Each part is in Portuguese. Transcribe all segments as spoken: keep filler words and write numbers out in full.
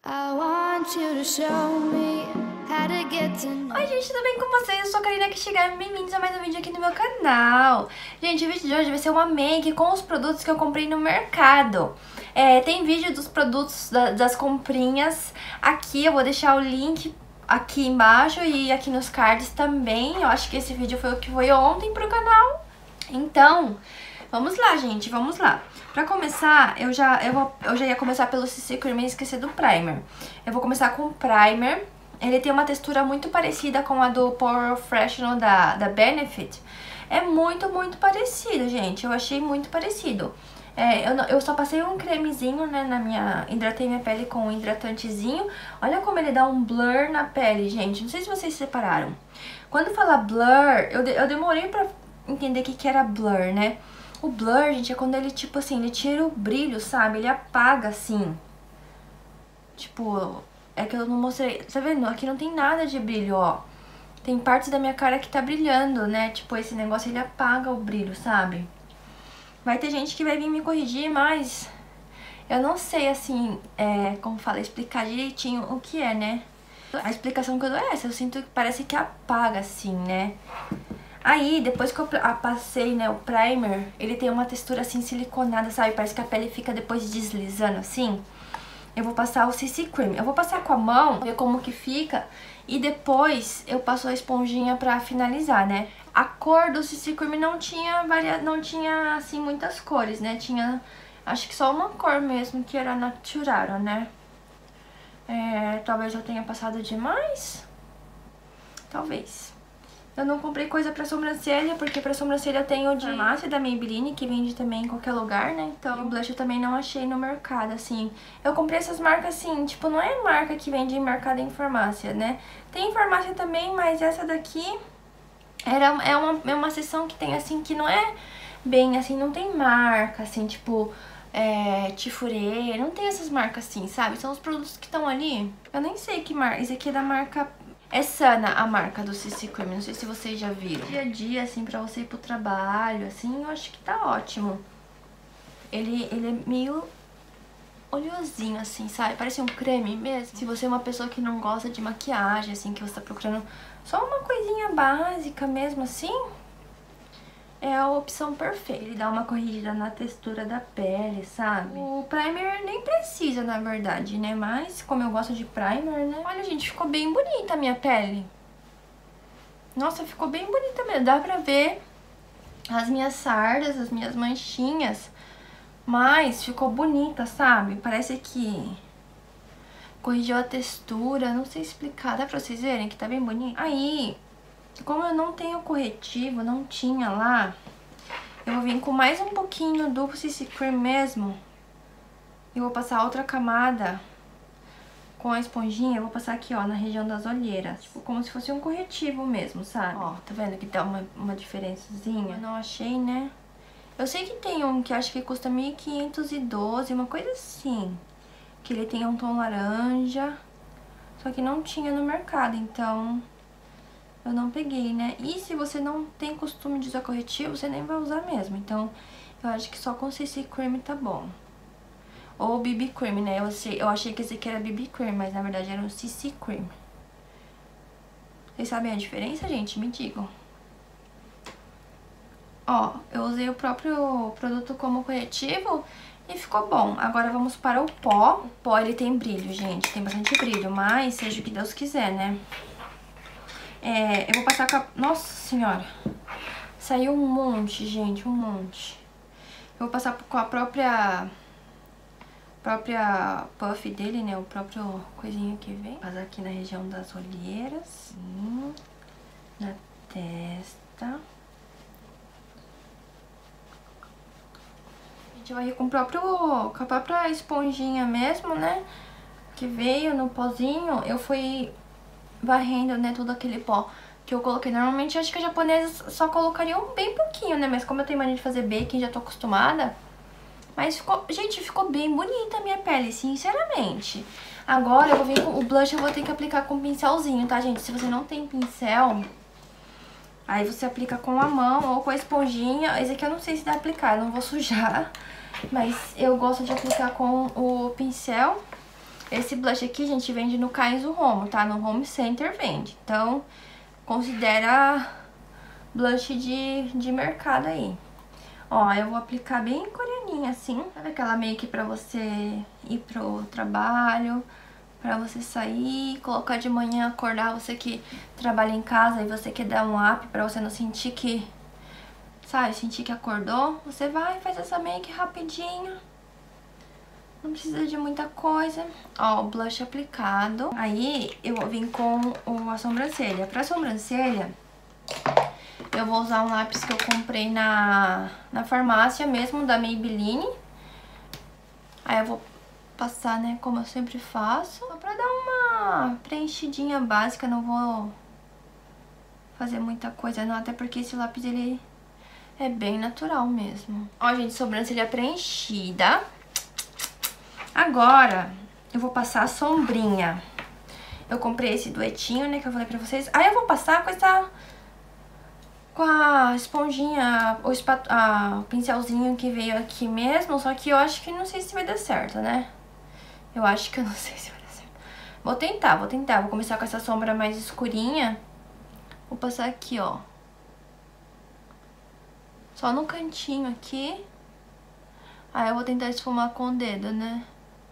Oi gente, tudo bem com vocês? Eu sou a Karina Kishigai, bem-vindos a mais um vídeo aqui no meu canal. Gente, o vídeo de hoje vai ser uma make com os produtos que eu comprei no mercado. é, Tem vídeo dos produtos, da, das comprinhas aqui, eu vou deixar o link aqui embaixo e aqui nos cards também. Eu acho que esse vídeo foi o que foi ontem pro canal. Então, vamos lá, gente, vamos lá. Pra começar, eu já, eu, vou, eu já ia começar pelo C C Cream e esqueci do primer. Eu vou começar com o primer. Ele tem uma textura muito parecida com a do Pore Freshener da, da Benefit. É muito, muito parecido, gente. Eu achei muito parecido. É, eu, eu só passei um cremezinho, né, na minha... Hidratei minha pele com um hidratantezinho. Olha como ele dá um blur na pele, gente. Não sei se vocês separaram. Quando fala blur, eu, de, eu demorei pra entender o que, que era blur, né? O blur, gente, é quando ele, tipo assim, ele tira o brilho, sabe? Ele apaga, assim. Tipo, é que eu não mostrei... Tá vendo? Aqui não tem nada de brilho, ó. Tem partes da minha cara que tá brilhando, né? Tipo, esse negócio, ele apaga o brilho, sabe? Vai ter gente que vai vir me corrigir, mas... eu não sei, assim, é, como fala, explicar direitinho o que é, né? A explicação que eu dou é essa. Eu sinto que parece que apaga, assim, né? Aí, depois que eu passei, né, o primer, ele tem uma textura assim siliconada, sabe? Parece que a pele fica depois deslizando assim. Eu vou passar o C C Cream. Eu vou passar com a mão, ver como que fica. E depois eu passo a esponjinha pra finalizar, né? A cor do C C Cream não tinha, varia... não tinha assim, muitas cores, né? Tinha, acho que só uma cor mesmo, que era Natural, né? É, talvez eu tenha passado demais. Talvez. Eu não comprei coisa pra sobrancelha, porque pra sobrancelha eu tenho de farmácia da Maybelline, que vende também em qualquer lugar, né? Então, o blush eu também não achei no mercado, assim. Eu comprei essas marcas, assim, tipo, não é marca que vende em mercado em farmácia, né? Tem em farmácia também, mas essa daqui era, é, uma, é uma seção que tem, assim, que não é bem, assim, não tem marca, assim, tipo... É, Tifurê, não tem essas marcas assim, sabe? São os produtos que estão ali. Eu nem sei que marca, esse aqui é da marca... É Sana a marca do C C Cream, não sei se vocês já viram. Dia a dia, assim, pra você ir pro trabalho, assim, eu acho que tá ótimo. Ele, ele é meio oleosinho, assim, sabe? Parece um creme mesmo. Se você é uma pessoa que não gosta de maquiagem, assim, que você tá procurando só uma coisinha básica mesmo, assim... é a opção perfeita. Ele dá uma corrigida na textura da pele, sabe? O primer nem precisa, na verdade, né? Mas, como eu gosto de primer, né? Olha, gente, ficou bem bonita a minha pele. Nossa, ficou bem bonita mesmo. Dá pra ver as minhas sardas, as minhas manchinhas. Mas ficou bonita, sabe? Parece que corrigiu a textura. Não sei explicar. Dá pra vocês verem que tá bem bonito? Aí... como eu não tenho corretivo, não tinha lá, eu vou vir com mais um pouquinho do C C Cream mesmo. E vou passar outra camada com a esponjinha. Eu vou passar aqui, ó, na região das olheiras. Tipo, como se fosse um corretivo mesmo, sabe? Ó, tá vendo que dá uma, uma diferençazinha? Eu não achei, né? Eu sei que tem um que acho que custa mil quinhentos e doze, uma coisa assim. Que ele tem um tom laranja. Só que não tinha no mercado, então... eu não peguei, né? E se você não tem costume de usar corretivo, você nem vai usar mesmo. Então, eu acho que só com C C Cream tá bom. Ou B B Cream, né? Eu achei, eu achei que esse aqui era B B Cream, mas na verdade era um C C Cream. Vocês sabem a diferença, gente? Me digam. Ó, eu usei o próprio produto como corretivo e ficou bom. Agora vamos para o pó. O pó, ele tem brilho, gente. Tem bastante brilho, mas seja o que Deus quiser, né? É, eu vou passar com a... nossa senhora, saiu um monte, gente, um monte. Eu vou passar com a própria... própria puff dele, né, o próprio coisinho que vem. Passar aqui na região das olheiras, assim, na testa. A gente vai ir com o próprio... com a própria esponjinha mesmo, né, que veio no pozinho. Eu fui... varrendo, né, todo aquele pó que eu coloquei. Normalmente, acho que as japonesas só colocariam bem pouquinho, né? Mas como eu tenho mania de fazer baking, já tô acostumada. Mas ficou... gente, ficou bem bonita a minha pele, sinceramente. Agora, eu vou vir com o blush, eu vou ter que aplicar com um pincelzinho, tá, gente? Se você não tem pincel, aí você aplica com a mão ou com a esponjinha. Esse aqui eu não sei se dá pra aplicar, eu não vou sujar. Mas eu gosto de aplicar com o pincel. Esse blush aqui, gente, vende no Cais do Romo, tá? No Home Center vende. Então, considera blush de, de mercado aí. Ó, eu vou aplicar bem coreaninha, assim. Sabe aquela make pra você ir pro trabalho, pra você sair, colocar de manhã, acordar, você que trabalha em casa e você quer dar um up pra você não sentir que... Sabe, sentir que acordou? Você vai e faz essa make rapidinho. Não precisa de muita coisa. Ó, o blush aplicado. Aí, eu vou vir com a sobrancelha. Pra sobrancelha, eu vou usar um lápis que eu comprei na, na farmácia mesmo, da Maybelline. Aí eu vou passar, né, como eu sempre faço. Só pra dar uma preenchidinha básica, não vou fazer muita coisa não. Até porque esse lápis, ele é bem natural mesmo. Ó, gente, sobrancelha preenchida. Agora, eu vou passar a sombrinha. Eu comprei esse duetinho, né, que eu falei pra vocês. Aí eu vou passar com essa... Com a esponjinha, o, espat... ah, o pincelzinho que veio aqui mesmo. Só que eu acho que não sei se vai dar certo, né? Eu acho que eu não sei se vai dar certo. Vou tentar, vou tentar. Vou começar com essa sombra mais escurinha. Vou passar aqui, ó. Só no cantinho aqui. Aí eu vou tentar esfumar com o dedo, né?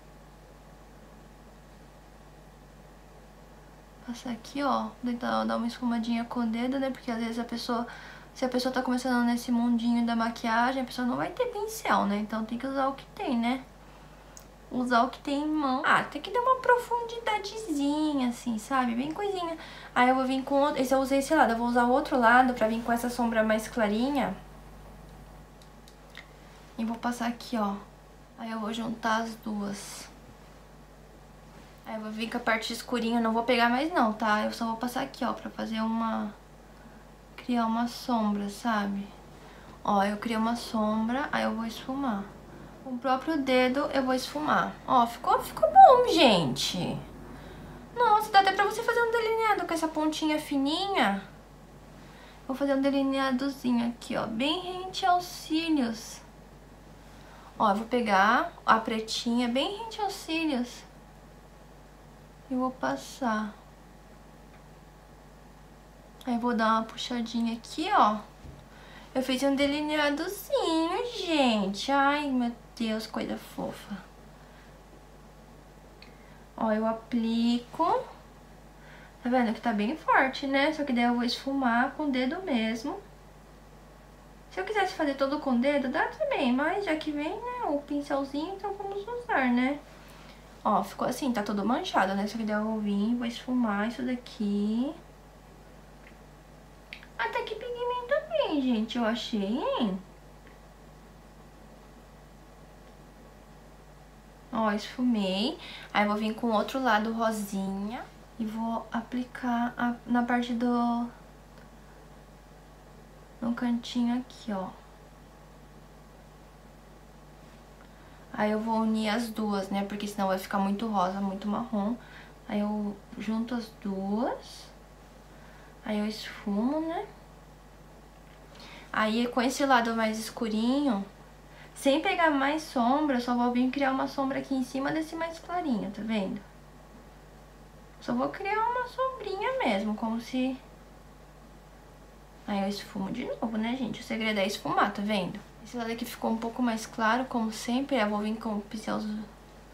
Passar aqui, ó, tentar dar uma esfumadinha com o dedo, né, porque às vezes a pessoa, se a pessoa tá começando nesse mundinho da maquiagem, a pessoa não vai ter pincel, né, então tem que usar o que tem, né, usar o que tem em mão. Ah, tem que dar uma profundidadezinha, assim, sabe, bem coisinha. Aí eu vou vir com outro, esse eu usei esse lado, eu vou usar o outro lado pra vir com essa sombra mais clarinha. E vou passar aqui, ó, aí eu vou juntar as duas. Aí eu vou vir com a parte escurinha, não vou pegar mais não, tá? Eu só vou passar aqui, ó, pra fazer uma... Criar uma sombra, sabe? Ó, eu criei uma sombra, aí eu vou esfumar. Com o próprio dedo eu vou esfumar. Ó, ficou, ficou bom, gente. Nossa, dá até pra você fazer um delineado com essa pontinha fininha. Vou fazer um delineadozinho aqui, ó, bem rente aos cílios. Ó, eu vou pegar a pretinha bem rente aos cílios. Eu vou passar. Aí vou dar uma puxadinha aqui, ó. Eu fiz um delineadozinho, gente. Ai, meu Deus, coisa fofa. Ó, eu aplico. Tá vendo que tá bem forte, né? Só que daí eu vou esfumar com o dedo mesmo. Se eu quisesse fazer todo com o dedo, dá também. Mas já que vem, né, o pincelzinho, então vamos usar, né? Ó, ficou assim, tá todo manchado, né? Só que daí eu vou vir, vou esfumar isso daqui. Até que pigmenta bem, gente, eu achei, hein? Ó, esfumei. Aí eu vou vir com o outro lado rosinha. E vou aplicar a, na parte do... No cantinho aqui, ó. Aí eu vou unir as duas, né? Porque senão vai ficar muito rosa, muito marrom. Aí eu junto as duas. Aí eu esfumo, né? Aí com esse lado mais escurinho, sem pegar mais sombra, eu só vou vir criar uma sombra aqui em cima desse mais clarinho, tá vendo? Só vou criar uma sombrinha mesmo, como se... Aí eu esfumo de novo, né, gente? O segredo é esfumar, tá vendo? Esse lado aqui ficou um pouco mais claro, como sempre. Eu vou vir com o pincelzinho...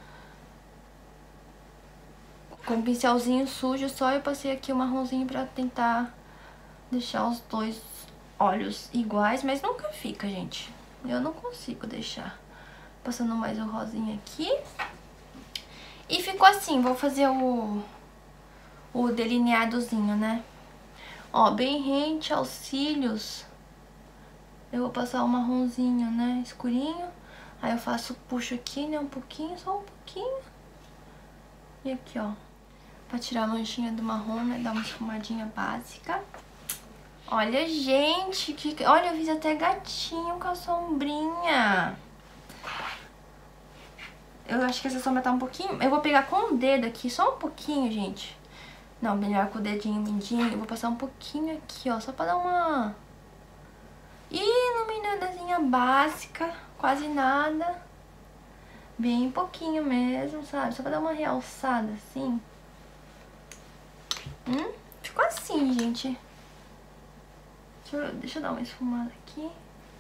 Com o pincelzinho sujo só, eu passei aqui o marronzinho pra tentar deixar os dois olhos iguais. Mas nunca fica, gente. Eu não consigo deixar. Passando mais o rosinha aqui. E ficou assim, vou fazer o... O delineadozinho, né? Ó, bem rente aos cílios. Eu vou passar o marronzinho, né, escurinho. Aí eu faço, puxo aqui, né, um pouquinho, só um pouquinho. E aqui, ó, pra tirar a manchinha do marrom, né, dar uma esfumadinha básica. Olha, gente, que... Olha, eu fiz até gatinho com a sombrinha. Eu acho que essa sombra tá um pouquinho... Eu vou pegar com o dedo aqui, só um pouquinho, gente. Não, melhor com o dedinho mindinho. Eu vou passar um pouquinho aqui, ó, só pra dar uma... iluminadazinha básica, quase nada. Bem pouquinho mesmo, sabe? Só pra dar uma realçada, assim. Hum? Ficou assim, gente. Deixa eu, deixa eu dar uma esfumada aqui.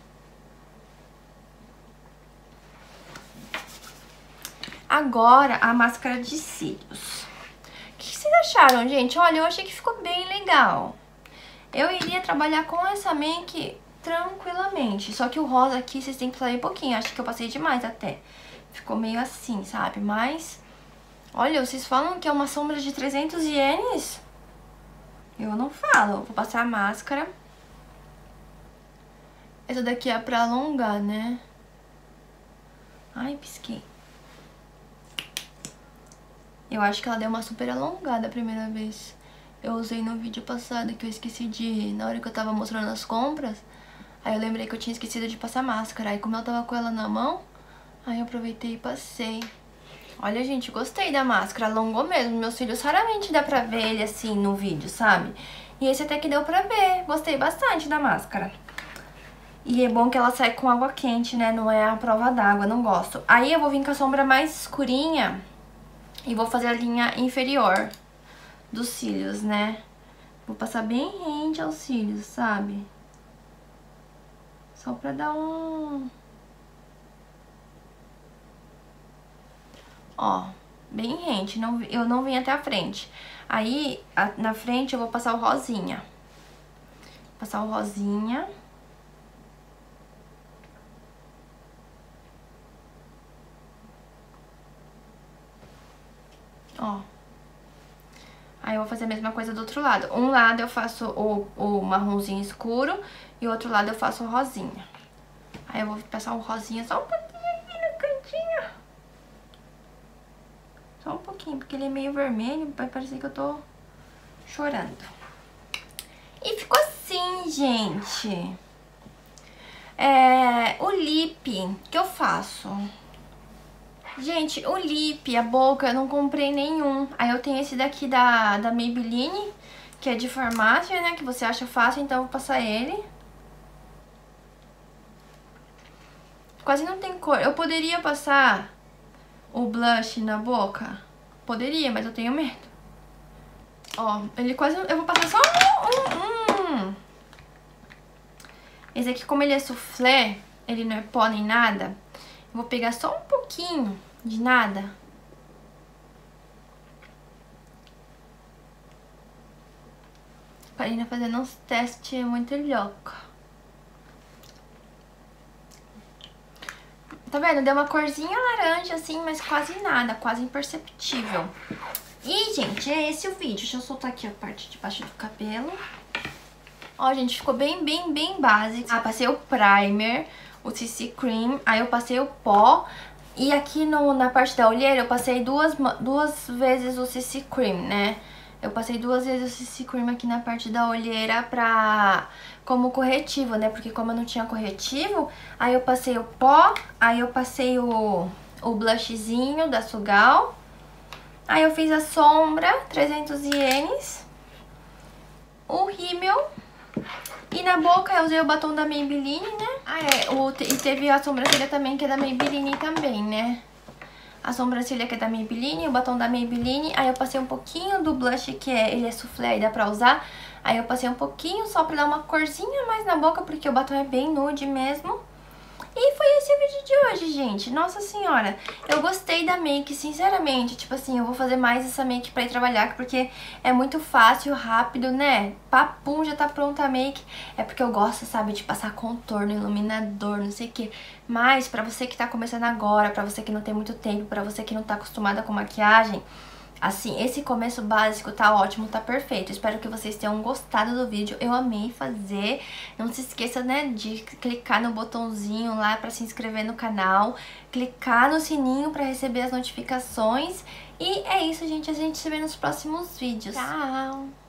Agora, a máscara de cílios. O que vocês acharam, gente? Olha, eu achei que ficou bem legal. Eu iria trabalhar com essa make tranquilamente. Só que o rosa aqui, vocês têm que sair um pouquinho. Acho que eu passei demais até. Ficou meio assim, sabe? Mas, olha, vocês falam que é uma sombra de trezentos ienes? Eu não falo. Vou passar a máscara. Essa daqui é pra alongar, né? Ai, pisquei. Eu acho que ela deu uma super alongada a primeira vez. Eu usei no vídeo passado que eu esqueci de... Na hora que eu tava mostrando as compras, aí eu lembrei que eu tinha esquecido de passar máscara. Aí como eu tava com ela na mão, aí eu aproveitei e passei. Olha, gente, gostei da máscara. Alongou mesmo. Meus cílios raramente dá pra ver ele assim no vídeo, sabe? E esse até que deu pra ver. Gostei bastante da máscara. E é bom que ela sai com água quente, né? Não é a prova d'água, não gosto. Aí eu vou vir com a sombra mais escurinha e vou fazer a linha inferior dos cílios, né? Vou passar bem rente aos cílios, sabe? Só pra dar um... Ó, bem rente, não, eu não vim até a frente. Aí, a, na frente eu vou passar o rosinha. Passar o rosinha. Ó. Aí eu vou fazer a mesma coisa do outro lado. Um lado eu faço o, o marronzinho escuro e o outro lado eu faço o rosinha. Aí eu vou passar o rosinha só um pouquinho aqui no cantinho. Só um pouquinho, porque ele é meio vermelho, vai parecer que eu tô chorando. E ficou assim, gente. É, o lip que eu faço... Gente, o lip, a boca, eu não comprei nenhum. Aí eu tenho esse daqui da, da Maybelline, que é de farmácia, né? Que você acha fácil, então eu vou passar ele. Quase não tem cor. Eu poderia passar o blush na boca? Poderia, mas eu tenho medo. Ó, ele quase... Eu vou passar só um... um, um. Esse aqui, como ele é soufflé, ele não é pó nem nada, eu vou pegar só um pouquinho de nada. Karina fazendo uns testes muito louco. Tá vendo? Deu uma corzinha laranja assim, mas quase nada, quase imperceptível. E, gente, é esse o vídeo. Deixa eu soltar aqui a parte de baixo do cabelo. Ó, gente, ficou bem, bem, bem básico. Ah, passei o primer, o C C Cream, aí eu passei o pó. E aqui no, na parte da olheira eu passei duas, duas vezes o C C Cream, né? Eu passei duas vezes o C C Cream aqui na parte da olheira pra... como corretivo, né? Porque como eu não tinha corretivo, aí eu passei o pó, aí eu passei o, o blushzinho da Sugal. Aí eu fiz a sombra, trezentos ienes, o rímel. E na boca eu usei o batom da Maybelline, né? Ah, é. O, e teve a sobrancelha também, que é da Maybelline também, né? A sobrancelha que é da Maybelline, o batom da Maybelline. Aí eu passei um pouquinho do blush, que é, ele é soufflé e dá pra usar. Aí eu passei um pouquinho só pra dar uma corzinha mais na boca, porque o batom é bem nude mesmo. E foi esse o vídeo de hoje, gente. Nossa senhora, eu gostei da make, sinceramente. Tipo assim, eu vou fazer mais essa make pra ir trabalhar, porque é muito fácil, rápido, né? Papum, já tá pronta a make. É porque eu gosto, sabe, de passar contorno, iluminador, não sei o que. Mas pra você que tá começando agora, pra você que não tem muito tempo, pra você que não tá acostumada com maquiagem... Assim, esse começo básico tá ótimo, tá perfeito. Espero que vocês tenham gostado do vídeo. Eu amei fazer. Não se esqueça, né, de clicar no botãozinho lá pra se inscrever no canal. Clicar no sininho pra receber as notificações. E é isso, gente. A gente se vê nos próximos vídeos. Tchau!